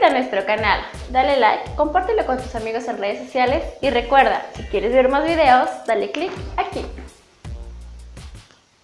a nuestro canal, dale like, compártelo con tus amigos en redes sociales y recuerda, si quieres ver más videos, dale click aquí.